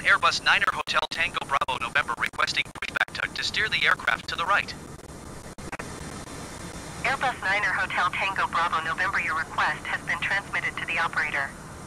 Ground Airbus 9er Hotel Tango Bravo November requesting pushback tug to steer the aircraft to the right. Airbus 9er Hotel Tango Bravo November, your request has been transmitted to the operator.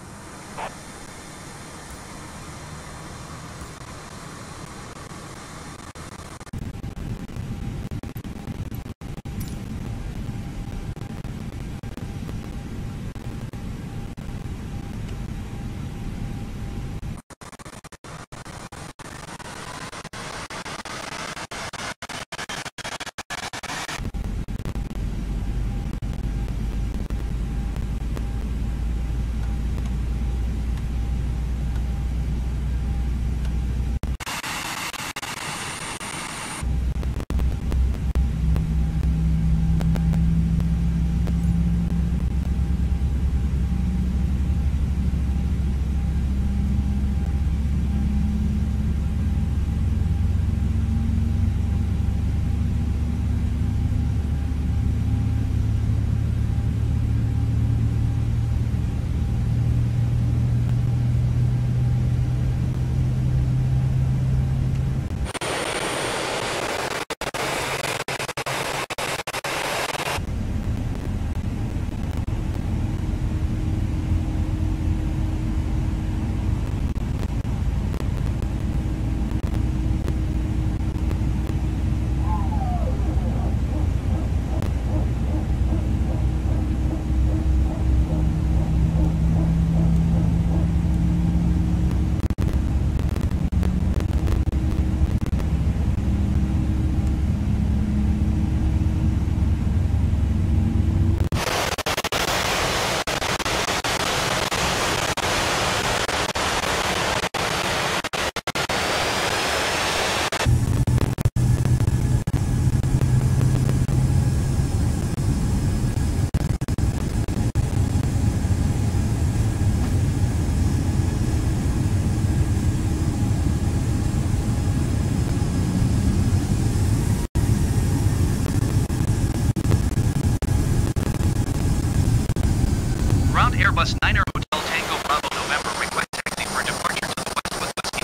Airbus 9er Hotel Tango Bravo November request taxi for departure to the west with Whiskey.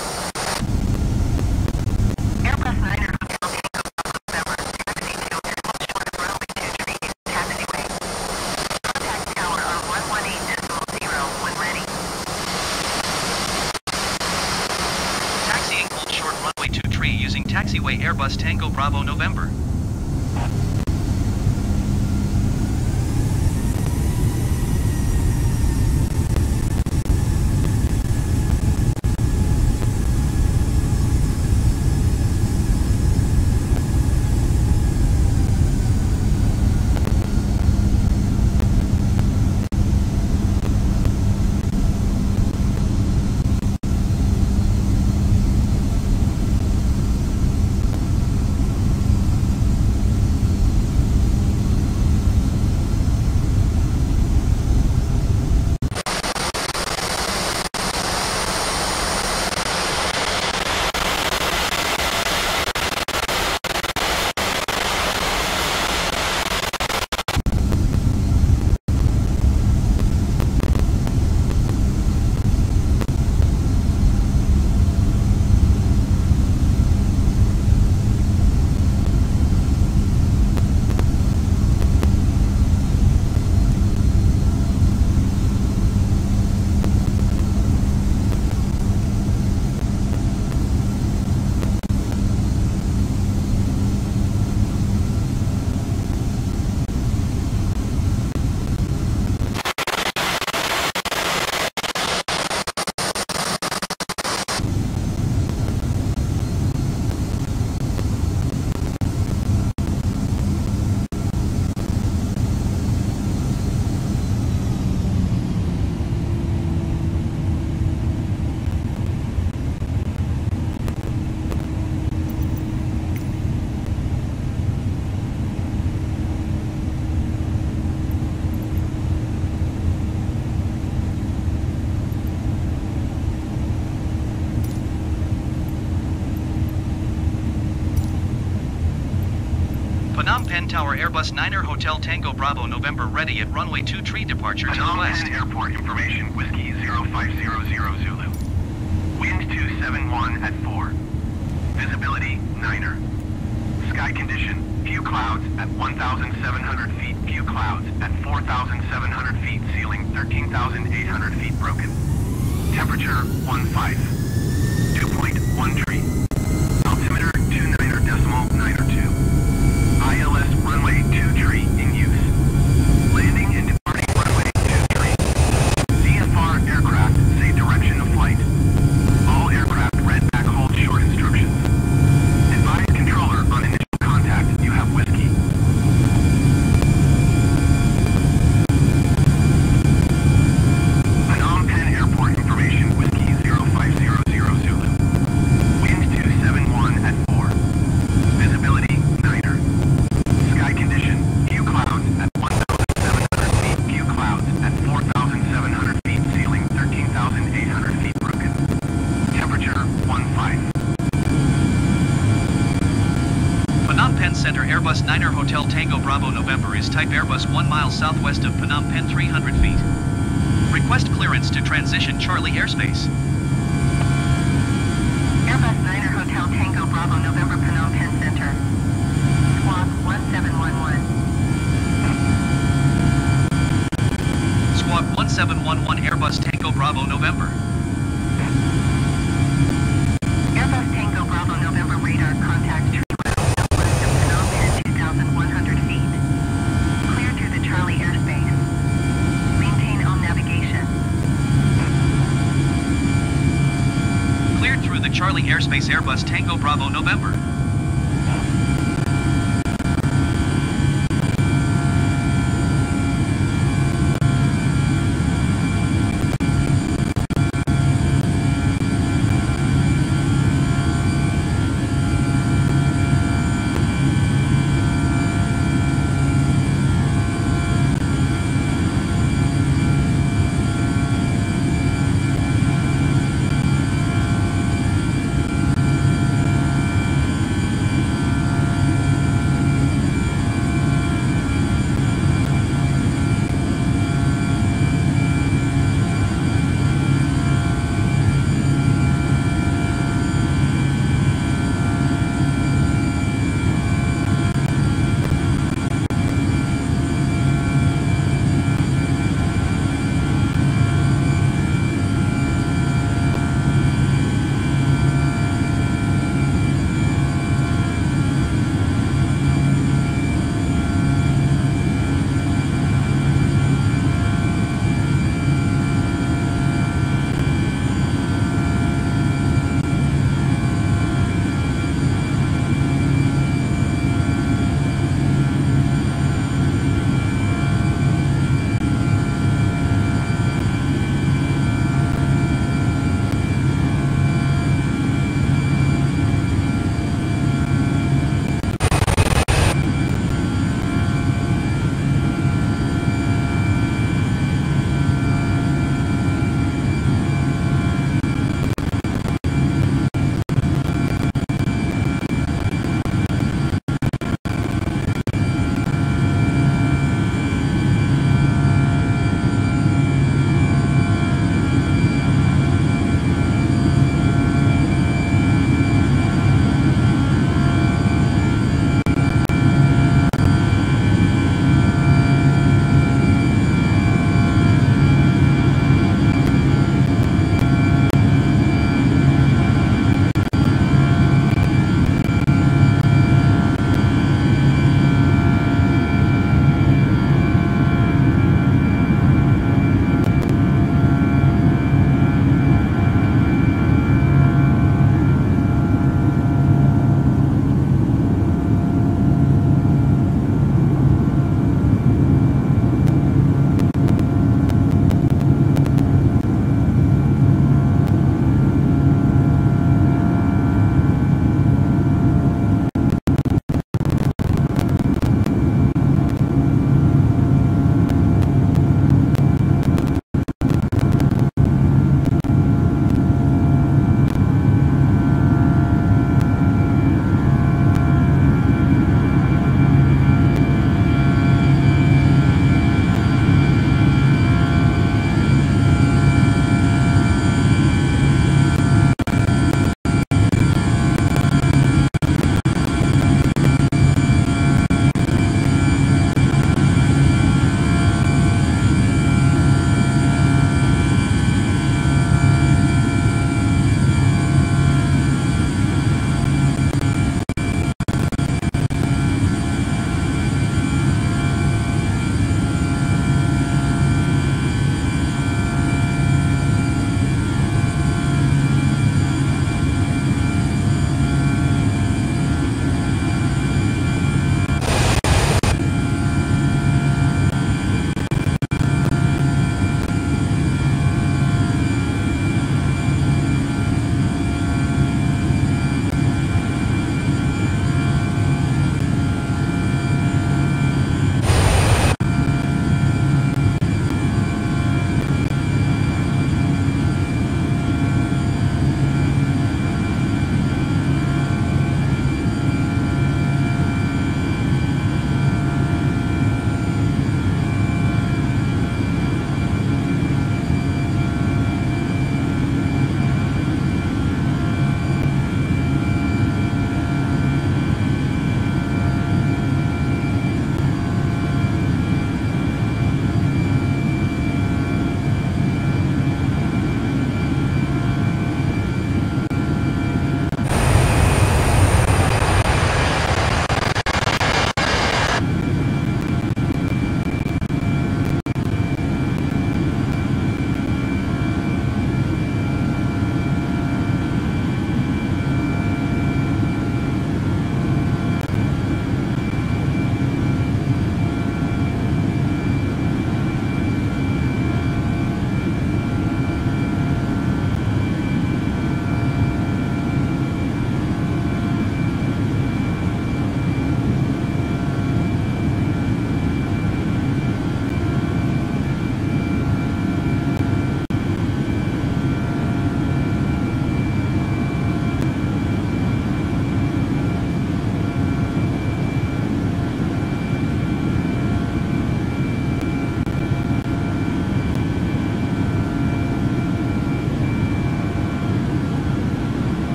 Airbus 9er Hotel Tango Bravo November, taxi to airport short of runway 23 taxiway. Contact tower on 118.0 when ready. Taxiing hold short runway 23 using taxiway Airbus Tango Bravo November. Phnom Penh Tower Airbus 9er Hotel Tango Bravo November ready at runway 23 departure to the west. Phnom Penh Airport information, Whiskey 0500 Zulu. Wind 2 Niner. Sky condition, few clouds at 1,700 feet, few clouds at 4,700 feet, ceiling 13,800 feet broken. Temperature 15. Dew point 1 tree. Altimeter 29.902. ILS runway 2 tree in use. Landing and departing runway 2 tree. CFR aircraft say direction of flight. All aircraft read back hold short instructions. Advise controller on initial contact you have whiskey. Phnom Penh Airport information whiskey 0500 Zulu. Wind 271 at 4. Visibility Niner. Sky condition few clouds at 1,700 feet, few clouds at 4,700 feet, ceiling 13,800 feet broken. Temperature 15. Phnom Penh Center Airbus Niner Hotel Tango Bravo November is type Airbus 1 mile southwest of Phnom Penh 300 feet. Request clearance to transition Charlie airspace. Airbus Niner Hotel Tango Bravo November Phnom Penh Center. Squawk 1711. Squawk 1711 Airbus Tango Bravo November. Airbus Tango Bravo November radar contact tree route southwest of Phnom Penh 2,100 feet. Clear through the Charlie airspace. Maintain all navigation. Cleared through the Charlie airspace Airbus Tango Bravo November.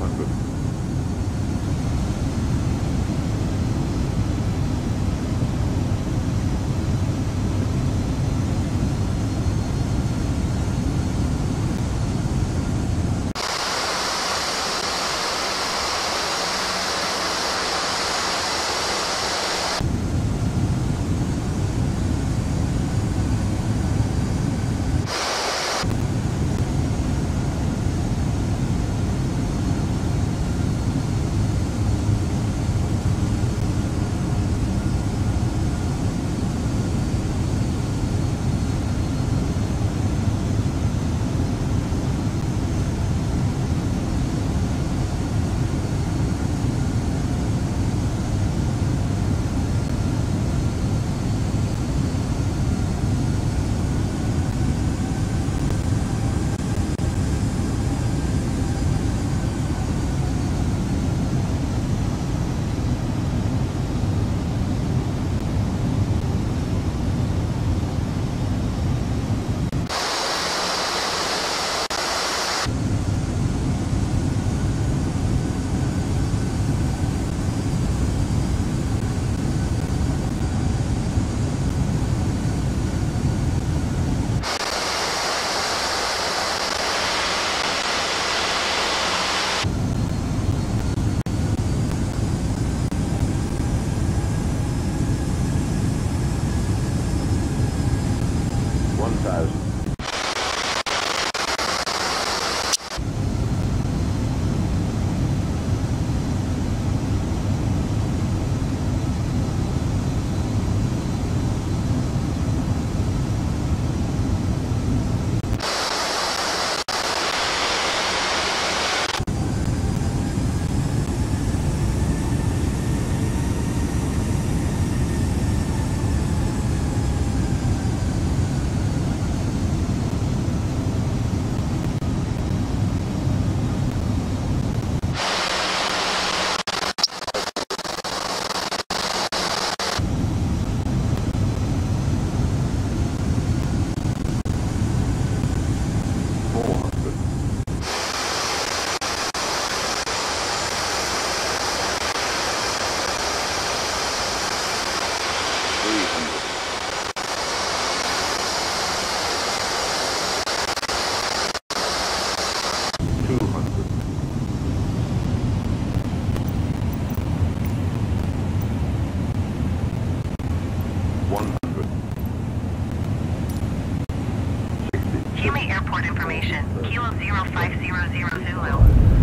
200. Airport information, Kilo 0500 Zulu.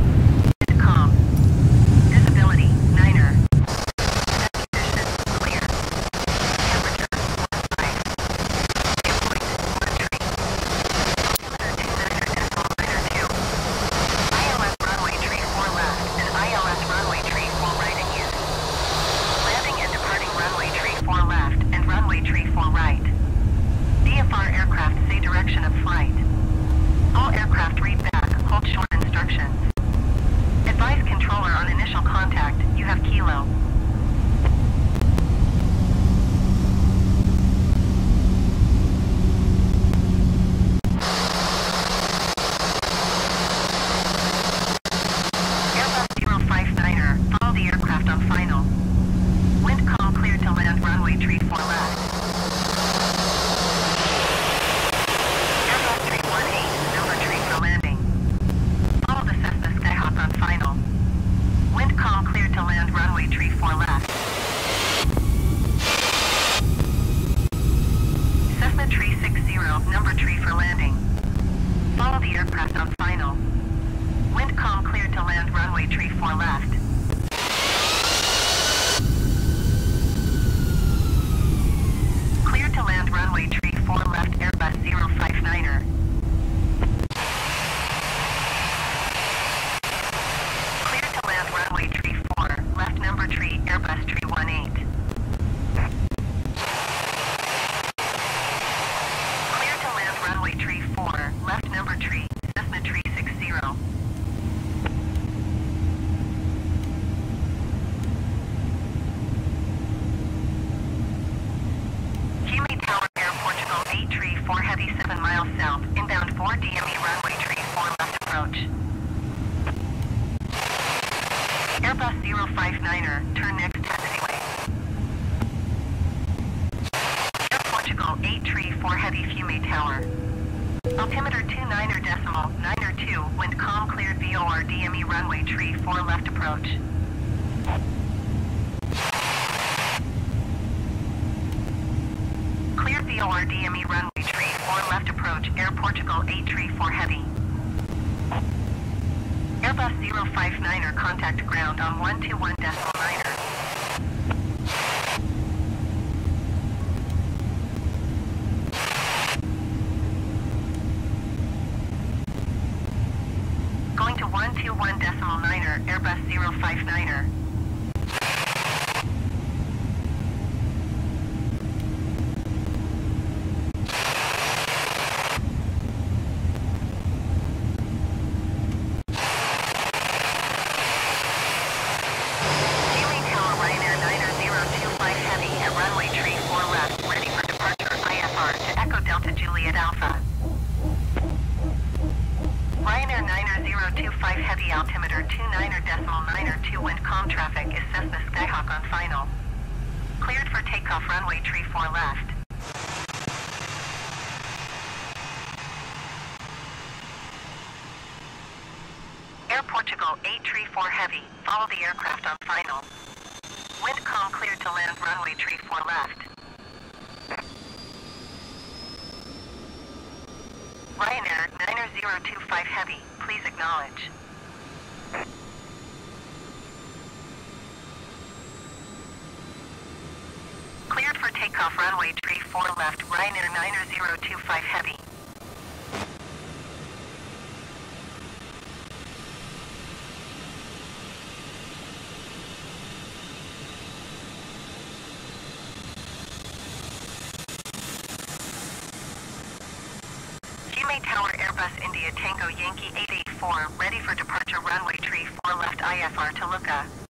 Com. Visibility, Niner. Condition, clear. Temperature, 15. Airport, 1 tree. Altimeter 2 ILS runway tree 4 left and ILS runway tree 4 right in use. Landing and departing runway tree 4 left and runway tree 4 right. DFR aircraft say direction of flight. All aircraft read back, hold short instructions. Advise controller on initial contact, you have Kilo. Airbus 059er, follow the aircraft on final. Wind calm cleared to land runway tree 4 left. To land runway tree 4 left. Cessna tree 60, number tree for landing. Follow the aircraft on final. Wind calm cleared to land runway tree 4 left. Clear to land runway tree 4 left Airbus 059er. Runway tree 4, left number tree, Airbus 318. Clear to land runway tree 4, left number tree, Cessna tree 60. 834 Heavy Fume Tower. Altimeter 29.902, wind calm, cleared VOR DME runway tree 4 left approach. Cleared VOR DME runway tree 4 left approach, Air Portugal 834 Heavy. Airbus 059er contact ground on 121.9er. Going to 121.9er, Airbus 059er. Heavy altimeter 29.902, wind calm, traffic is Cessna Skyhawk on final. Cleared for takeoff, runway tree 4 left. Air Portugal 834 Heavy, follow the aircraft on final. Wind calm, cleared to land, runway tree 4 left. Ryanair 9025 Heavy, please acknowledge. Cleared for takeoff, runway tree 4 left, Ryanair 9025 Heavy. Tower Airbus India Tango Yankee 884, ready for departure, runway tree 4 left IFR to Lucca.